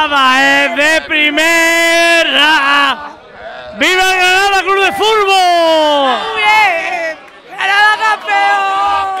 Granada es de primera. ¡Viva el Granada Club de Fútbol! ¡Muy bien! ¡Granada campeón!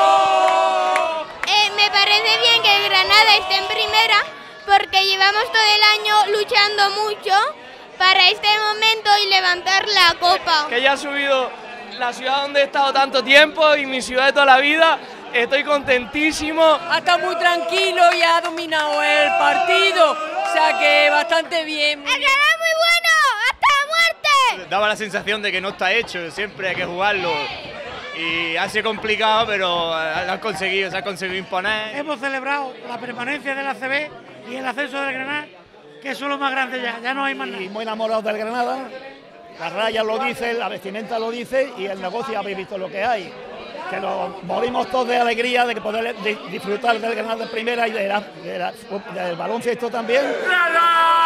Me parece bien que el Granada esté en primera porque llevamos todo el año luchando mucho para este momento y levantar la copa. Que ya ha subido la ciudad donde he estado tanto tiempo y mi ciudad de toda la vida. Estoy contentísimo. Ha estado muy tranquilo y ha dominado el partido, o sea que bastante bien. ¡El Granada es muy bueno! ¡Hasta la muerte! Daba la sensación de que no está hecho, siempre hay que jugarlo. Y ha sido complicado, pero lo han conseguido, se ha conseguido imponer. Hemos celebrado la permanencia del ACB y el ascenso del Granada, que son los más grandes ya no hay más nada. Y muy enamorados del Granada, las rayas lo dicen, la vestimenta lo dice y el negocio habéis visto lo que hay. Que nos morimos todos de alegría de que poder disfrutar del Granada de primera y del baloncesto también.